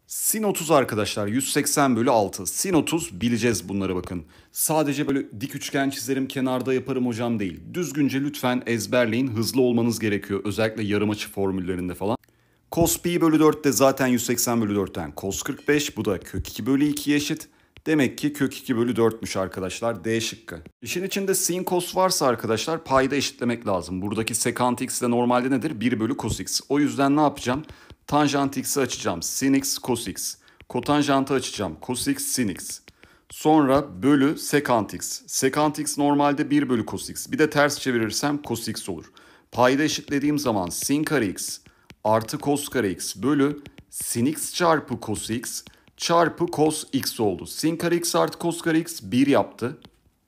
Sin 30 arkadaşlar 180 bölü 6. Sin 30 bileceğiz bunları bakın. Sadece böyle dik üçgen çizerim kenarda yaparım hocam değil. Düzgünce lütfen ezberleyin, hızlı olmanız gerekiyor. Özellikle yarım açı formüllerinde falan. Cos pi bölü 4 de zaten 180 bölü 4'ten cos 45. Bu da kök 2 bölü 2'ye eşit. Demek ki kök 2 bölü 4'müş arkadaşlar, D şıkkı. İşin içinde sin cos varsa arkadaşlar payda eşitlemek lazım. Buradaki sekant x de normalde nedir? 1 bölü cos x. O yüzden ne yapacağım? Tanjant x'i açacağım. Sin x cos x. Kotanjantı açacağım. Cos x sin x. Sonra bölü sekant x. Sekant x normalde 1 bölü cos x. Bir de ters çevirirsem cos x olur. Payda eşitlediğim zaman sin kare x artı cos kare x bölü sin x çarpı cos x çarpı cos x oldu. Sin kare x artı cos kare x 1 yaptı.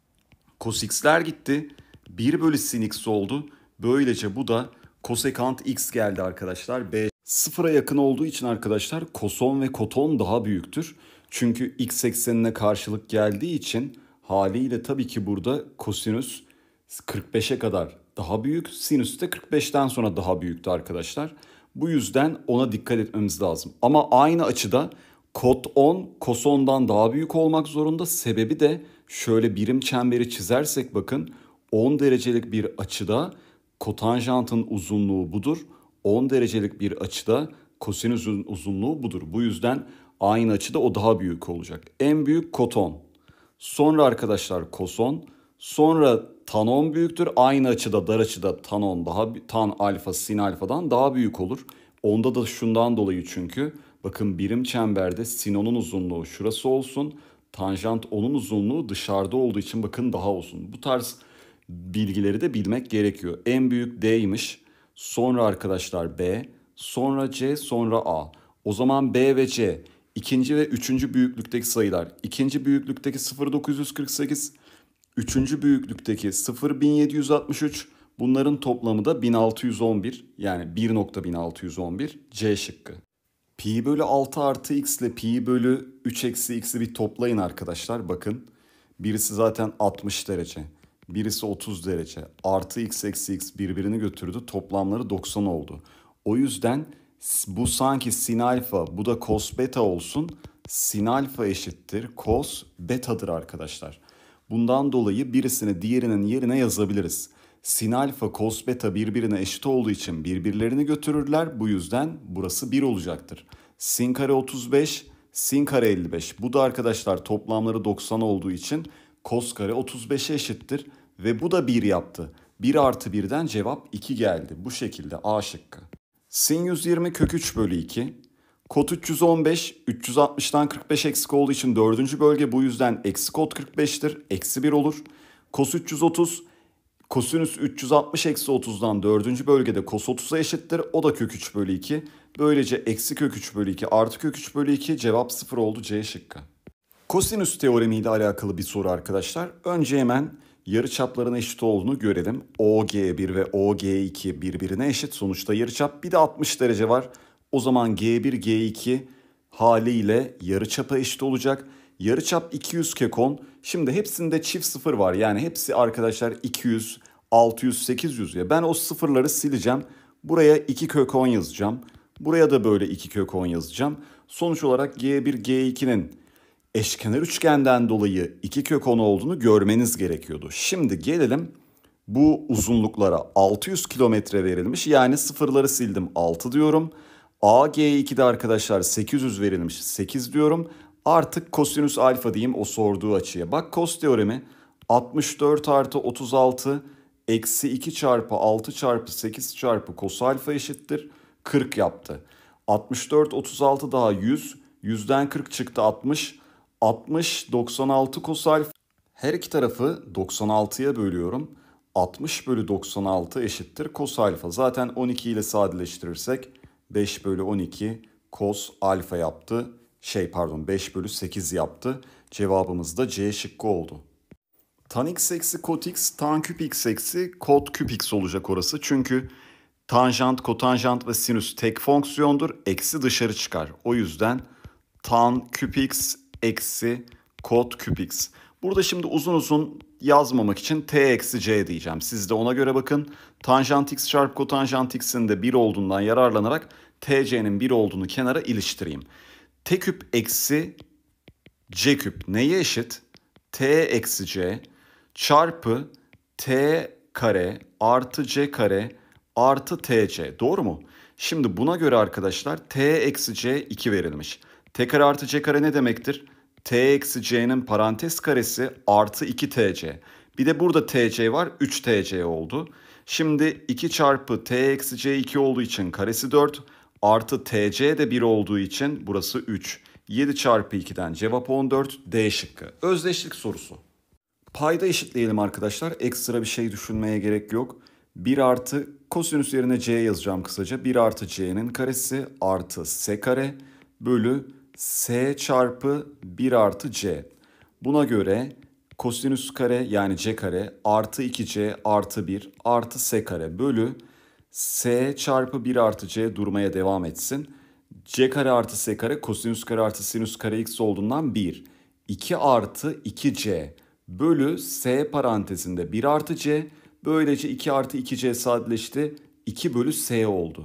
Cos x'ler gitti. 1 bölü sin x oldu. Böylece bu da kosekant x geldi arkadaşlar. B sıfıra yakın olduğu için arkadaşlar koson ve koton daha büyüktür. Çünkü x eksenine karşılık geldiği için haliyle tabii ki burada kosinüs 45'e kadar daha büyük. Sinüs de 45'ten sonra daha büyüktü arkadaşlar. Bu yüzden ona dikkat etmemiz lazım. Ama aynı açıda kot 10 kosondan daha büyük olmak zorunda. Sebebi de şöyle birim çemberi çizersek bakın 10 derecelik bir açıda kotanjantın uzunluğu budur. 10 derecelik bir açıda kosinüsün uzunluğu budur. Bu yüzden aynı açıda o daha büyük olacak. En büyük koton. Sonra arkadaşlar koson. Sonra tanon büyüktür. Aynı açıda dar açıda tanon tan alfa sin alfadan daha büyük olur. Onda da şundan dolayı çünkü bakın birim çemberde sinonun uzunluğu şurası olsun. Tanjant onun uzunluğu dışarıda olduğu için bakın daha uzun. Bu tarz bilgileri de bilmek gerekiyor. En büyük D'ymiş. Sonra arkadaşlar B, sonra C, sonra A. O zaman B ve C ikinci ve üçüncü büyüklükteki sayılar. İkinci büyüklükteki 0,948, üçüncü büyüklükteki 0,1763. Bunların toplamı da 1611, yani 1,1611 C şıkkı. Pi bölü 6 artı x ile pi bölü 3 eksi x'i bir toplayın arkadaşlar. Bakın birisi zaten 60 derece. Birisi 30 derece. Artı x eksi x birbirini götürdü. Toplamları 90 oldu. O yüzden bu sanki sin alfa, bu da cos beta olsun. Sin alfa eşittir cos beta'dır arkadaşlar. Bundan dolayı birisini diğerinin yerine yazabiliriz. Sin alfa, cos beta birbirine eşit olduğu için birbirlerini götürürler. Bu yüzden burası 1 olacaktır. Sin kare 35, sin kare 55. Bu da arkadaşlar toplamları 90 olduğu için cos kare 35'e eşittir. Ve bu da 1 yaptı. 1 artı 1'den cevap 2 geldi. Bu şekilde A şıkkı. Sin 120 kök 3 bölü 2. Kot 315, 360'tan 45 eksik olduğu için 4. bölge, bu yüzden eksi kot 45'tir. Eksi 1 olur. Kos 330, kosinüs 360 eksi 30'dan 4. bölgede kos 30'a eşittir. O da kök 3 bölü 2. Böylece eksi kök 3 bölü 2 artı kök 3 bölü 2 cevap 0 oldu, C şıkkı. Kosinüs teoremiyle alakalı bir soru arkadaşlar. Önce hemen yarıçapların eşit olduğunu görelim. OG1 ve OG2 birbirine eşit. Sonuçta yarıçap, bir de 60 derece var. O zaman G1, G2 haliyle yarıçapa eşit olacak. Yarıçap 200 kök 10. Şimdi hepsinde çift sıfır var. Yani hepsi arkadaşlar 200, 600, 800 ya. Ben o sıfırları sileceğim. Buraya 2 kök 10 yazacağım. Buraya da böyle 2 kök 10 yazacağım. Sonuç olarak G1, G2'nin eşkenar üçgenden dolayı 2 kök 10 olduğunu görmeniz gerekiyordu. Şimdi gelelim bu uzunluklara. 600 kilometre verilmiş. Yani sıfırları sildim, 6 diyorum. AG2'de arkadaşlar 800 verilmiş, 8 diyorum. Artık kosinüs alfa diyeyim o sorduğu açıya. Bak kos teoremi 64 artı 36 eksi 2 çarpı 6 çarpı 8 çarpı kos alfa eşittir 40 yaptı. 64, 36 daha 100. 100'den 40 çıktı 60. 60, 96 kos alfa. Her iki tarafı 96'ya bölüyorum. 60 bölü 96 eşittir kos alfa. Zaten 12 ile sadeleştirirsek 5 bölü 12 kos alfa yaptı. 5 bölü 8 yaptı. Cevabımız da C şıkkı oldu. Tan x eksi kot x, tan küp x eksi kot küp x olacak orası. Çünkü tanjant, kotanjant ve sinüs tek fonksiyondur. Eksi dışarı çıkar. O yüzden tan küp x eksi kot küp x. Burada şimdi uzun uzun yazmamak için t eksi c diyeceğim. Siz de ona göre bakın. Tanjant x çarpı kotanjant x'in de 1 olduğundan yararlanarak tc'nin 1 olduğunu kenara iliştireyim. T küp eksi C küp neye eşit? T eksi C çarpı T kare artı C kare artı TC. Doğru mu? Şimdi buna göre arkadaşlar T eksi C 2 verilmiş. T kare artı C kare ne demektir? T eksi C'nin parantez karesi artı 2TC. Bir de burada TC var, 3TC oldu. Şimdi 2 çarpı T eksi C 2 olduğu için karesi 4 artı TC de 1 olduğu için burası 3. 7 çarpı 2'den cevap 14, D şıkkı. Özdeşlik sorusu. Payda eşitleyelim arkadaşlar. Ekstra bir şey düşünmeye gerek yok. 1 artı kosinüs yerine C yazacağım kısaca. 1 artı C'nin karesi artı S kare bölü S çarpı 1 artı C. Buna göre kosinüs kare yani C kare artı 2C artı 1 artı S kare bölü S çarpı 1 artı C durmaya devam etsin. C kare artı S kare kosinüs kare artı sinüs kare x olduğundan 1. 2 artı 2C bölü S parantezinde 1 artı C. Böylece 2 artı 2C sadeleşti. 2 bölü S oldu.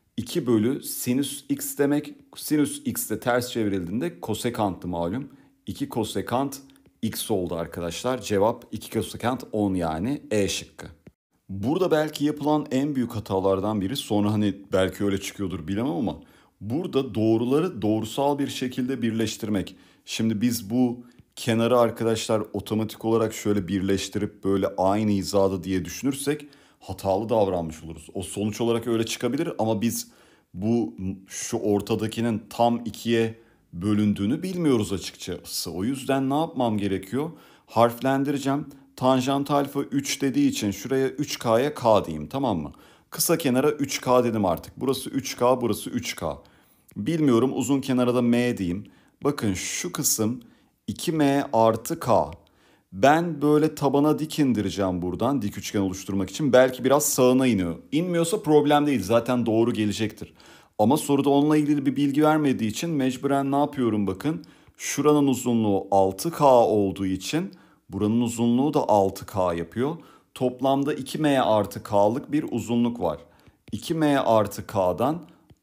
2 bölü sinüs x demek. Sinüs x de ters çevrildiğinde kosekanttı malum. 2 kosekant x oldu arkadaşlar. Cevap 2 kosekant 10 yani E şıkkı. Burada belki yapılan en büyük hatalardan biri, sonra hani belki öyle çıkıyordur bilemem ama burada doğruları doğrusal bir şekilde birleştirmek. Şimdi biz bu kenarı arkadaşlar otomatik olarak şöyle birleştirip böyle aynı hizada diye düşünürsek hatalı davranmış oluruz. O sonuç olarak öyle çıkabilir ama biz bu şu ortadakinin tam ikiye bölündüğünü bilmiyoruz açıkçası. O yüzden ne yapmam gerekiyor? Harflendireceğim. Tanjant alfa 3 dediği için şuraya 3K'ya K diyeyim, tamam mı? Kısa kenara 3K dedim artık. Burası 3K, burası 3K. Bilmiyorum, uzun kenara da M diyeyim. Bakın şu kısım 2M artı K. Ben böyle tabana dik indireceğim buradan dik üçgen oluşturmak için. Belki biraz sağına iniyor. İnmiyorsa problem değil, zaten doğru gelecektir. Ama soruda onunla ilgili bir bilgi vermediği için mecburen ne yapıyorum bakın. Şuranın uzunluğu 6K olduğu için buranın uzunluğu da 6K yapıyor. Toplamda 2M artı K'lık bir uzunluk var. 2M artı K'dan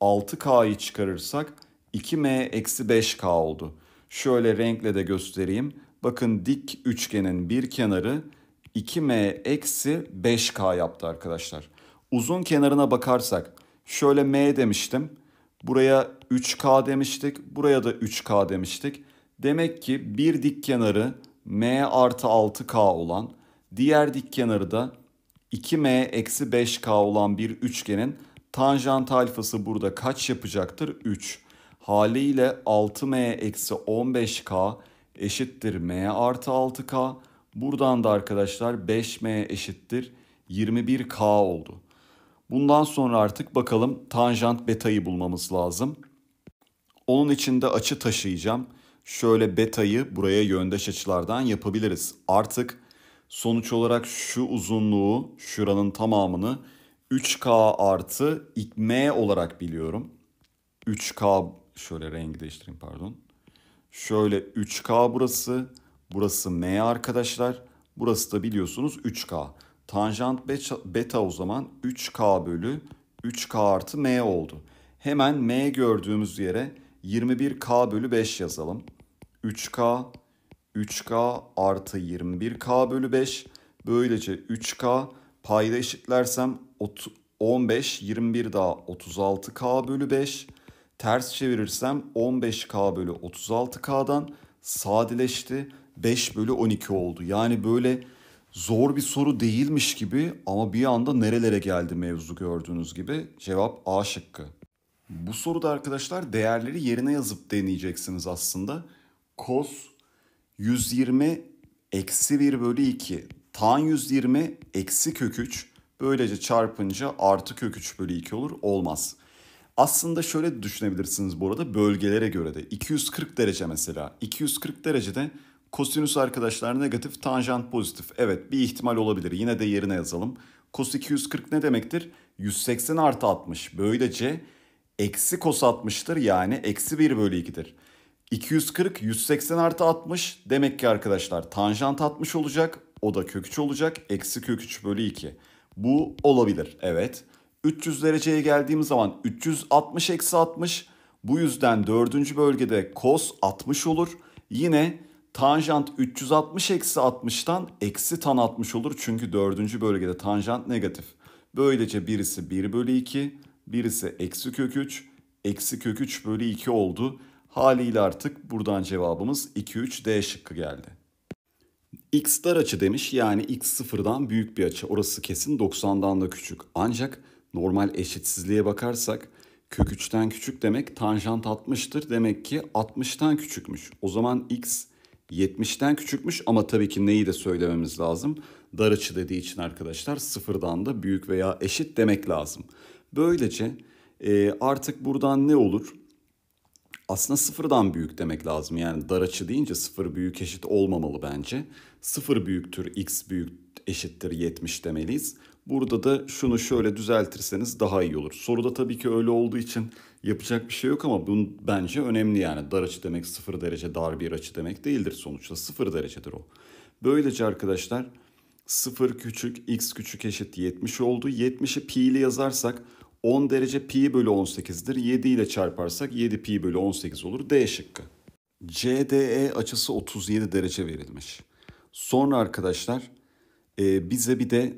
6K'yı çıkarırsak 2M eksi 5K oldu. Şöyle renkle de göstereyim. Bakın dik üçgenin bir kenarı 2M eksi 5K yaptı arkadaşlar. Uzun kenarına bakarsak şöyle M demiştim. Buraya 3K demiştik. Buraya da 3K demiştik. Demek ki bir dik kenarı M artı 6K olan, diğer dik kenarı da 2M eksi 5K olan bir üçgenin tanjant alfası burada kaç yapacaktır? 3. Haliyle 6M eksi 15K eşittir M artı 6K. Buradan da arkadaşlar 5M eşittir 21K oldu. Bundan sonra artık bakalım tanjant betayı bulmamız lazım. Onun için de açı taşıyacağım. Şöyle betayı buraya yöndeş açılardan yapabiliriz. Artık sonuç olarak şu uzunluğu, şuranın tamamını 3K artı M olarak biliyorum. 3K, şöyle rengi değiştireyim pardon. Şöyle 3K burası, burası M arkadaşlar. Burası da biliyorsunuz 3K. Tanjant beta o zaman 3K bölü 3K artı M oldu. Hemen M gördüğümüz yere 21K bölü 5 yazalım. 3K, 3K artı 21K bölü 5. Böylece 3K payda eşitlersem 15, 21 daha 36K bölü 5. Ters çevirirsem 15K bölü 36K'dan sadeleşti. 5 bölü 12 oldu. Yani böyle zor bir soru değilmiş gibi ama bir anda nerelere geldi mevzu gördüğünüz gibi. Cevap A şıkkı. Bu soruda arkadaşlar değerleri yerine yazıp deneyeceksiniz aslında. Cos 120 eksi 1 bölü 2. Tan 120 eksi kök 3. Böylece çarpınca artı kök 3 bölü 2 olur. Olmaz. Aslında şöyle düşünebilirsiniz bu arada, bölgelere göre de. 240 derece mesela. 240 derecede kosinüs arkadaşlar negatif, tanjant pozitif. Evet, bir ihtimal olabilir. Yine de yerine yazalım. Cos 240 ne demektir? 180 artı 60. Böylece eksi cos 60'tır, yani eksi 1 bölü 2'dir. 240 180 artı 60 demek ki arkadaşlar tanjant 60 olacak. O da kök 3 olacak. Eksi kök 3 bölü 2. Bu olabilir, evet. 300 dereceye geldiğimiz zaman 360 eksi 60. Bu yüzden dördüncü bölgede cos 60 olur. Yine tanjant 360 eksi 60'tan eksi tan 60 olur. Çünkü dördüncü bölgede tanjant negatif. Böylece birisi 1 bölü 2, birisi eksi kök 3, eksi kök 3 bölü 2 oldu. Haliyle artık buradan cevabımız 2, 3 D şıkkı geldi. X dar açı demiş, yani x sıfırdan büyük bir açı. Orası kesin 90'dan da küçük. Ancak normal eşitsizliğe bakarsak kök 3'ten küçük demek tanjant 60'tır. Demek ki 60'tan küçükmüş. O zaman x 70'ten küçükmüş ama tabii ki neyi de söylememiz lazım. Dar açı dediği için arkadaşlar sıfırdan da büyük veya eşit demek lazım. Böylece artık buradan ne olur? Aslında sıfırdan büyük demek lazım. Yani dar açı deyince sıfır büyük eşit olmamalı bence. Sıfır büyüktür x büyük eşittir 70 demeliyiz. Burada da şunu şöyle düzeltirseniz daha iyi olur. Soruda tabii ki öyle olduğu için yapacak bir şey yok ama bu bence önemli yani. Dar açı demek 0 derece, dar bir açı demek değildir sonuçta. 0 derecedir o. Böylece arkadaşlar 0 küçük x küçük eşit 70 oldu. 70'i pi ile yazarsak 10 derece pi bölü 18'dir. 7 ile çarparsak 7 pi bölü 18 olur. D şıkkı. CDE açısı 37 derece verilmiş. Sonra arkadaşlar bize bir de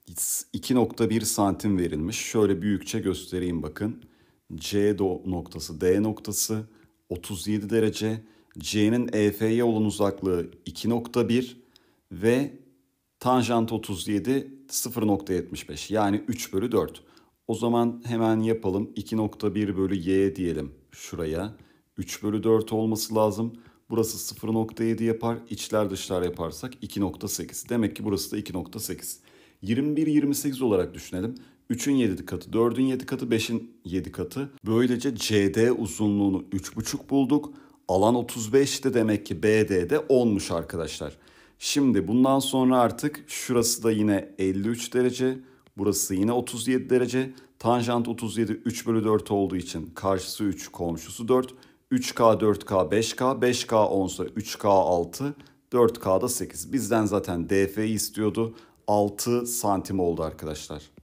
2,1 santim verilmiş. Şöyle büyükçe göstereyim bakın. C noktası, D noktası 37 derece. C'nin EF'ye olan uzaklığı 2,1 ve tanjant 37 0,75 yani 3 bölü 4. O zaman hemen yapalım. 2,1 bölü y diyelim şuraya. 3 bölü 4 olması lazım. Burası 0,7 yapar. İçler dışlar yaparsak 2,8. Demek ki burası da 2,8. 21, 28 olarak düşünelim. 3'ün 7 katı, 4'ün 7 katı, 5'in 7 katı. Böylece CD uzunluğunu 3,5 bulduk. Alan 35'ti, demek ki BD'de 10'muş arkadaşlar. Şimdi bundan sonra artık şurası da yine 53 derece. Burası yine 37 derece. Tanjant 37 3 bölü 4 olduğu için karşısı 3, komşusu 4. 3K, 4K, 5K. 5K 10 ise 3K 6. 4K da 8. Bizden zaten DF'yi istiyordu. 6 santim oldu arkadaşlar.